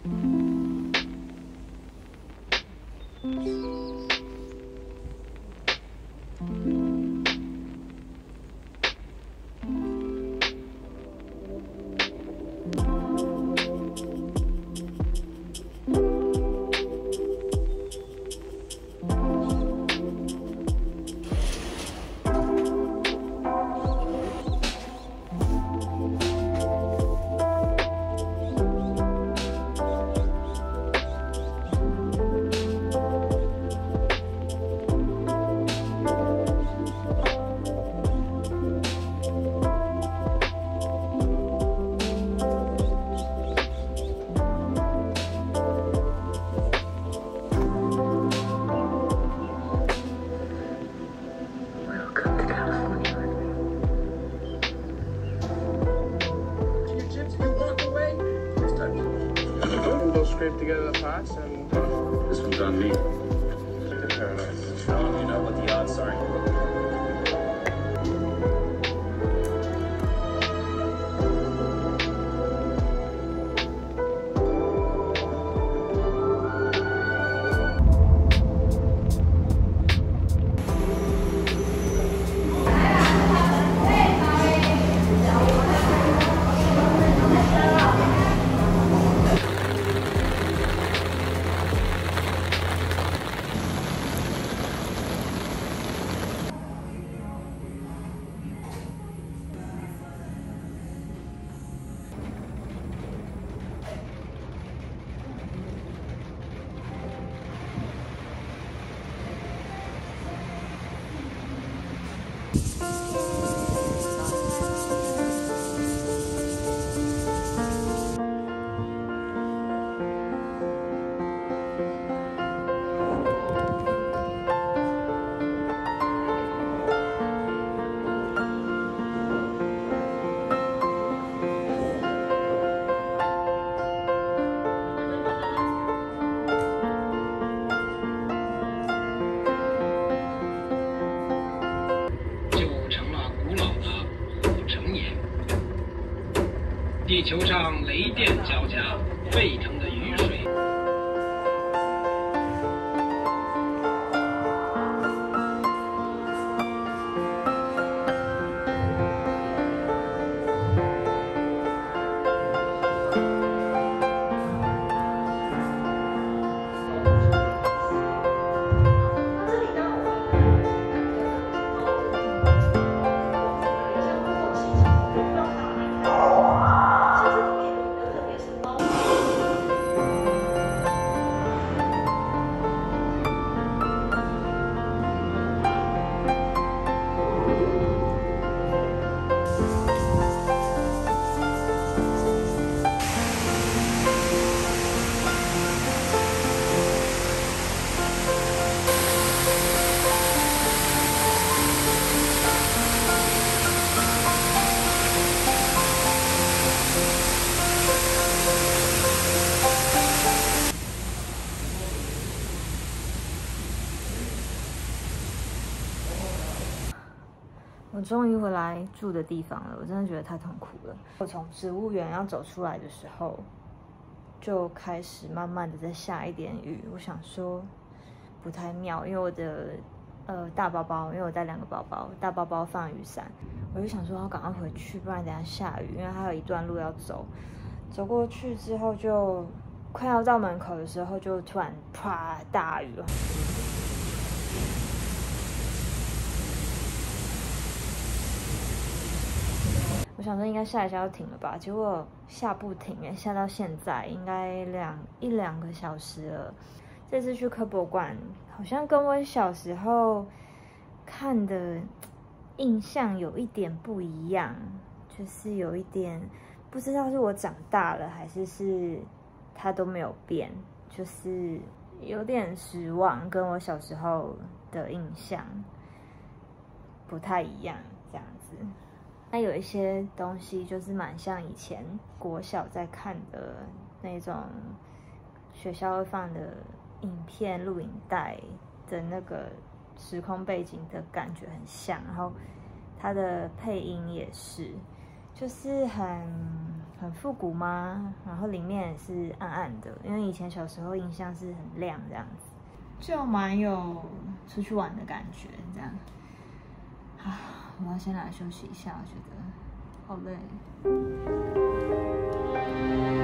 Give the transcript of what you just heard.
Scrape together the parts and this one's on me. to paradise. You know what the odds are. 地球上雷电交加，沸腾的雨水。 我终于回来住的地方了，我真的觉得太痛苦了。我从植物园要走出来的时候，就开始慢慢的在下一点雨。我想说不太妙，因为我的大包包，因为我带2个包包，大包包放雨伞，我就想说要赶快回去，不然等下下雨，因为还有一段路要走。走过去之后，就快要到门口的时候，就突然啪大雨了。 我想说应该下一下就停了吧，结果下不停哎，下到现在应该一两个小时了。这次去科博馆，好像跟我小时候看的印象有一点不一样，就是有一点不知道是我长大了还是它都没有变，就是有点失望，跟我小时候的印象不太一样，这样子。 那有一些东西就是蛮像以前国小在看的那种学校会放的影片、录影带的那个时空背景的感觉很像，然后它的配音也是，就是很复古吗？然后里面也是暗暗的，因为以前小时候印象是很亮这样子，就蛮有出去玩的感觉这样。好，我要先来休息一下，我觉得好累。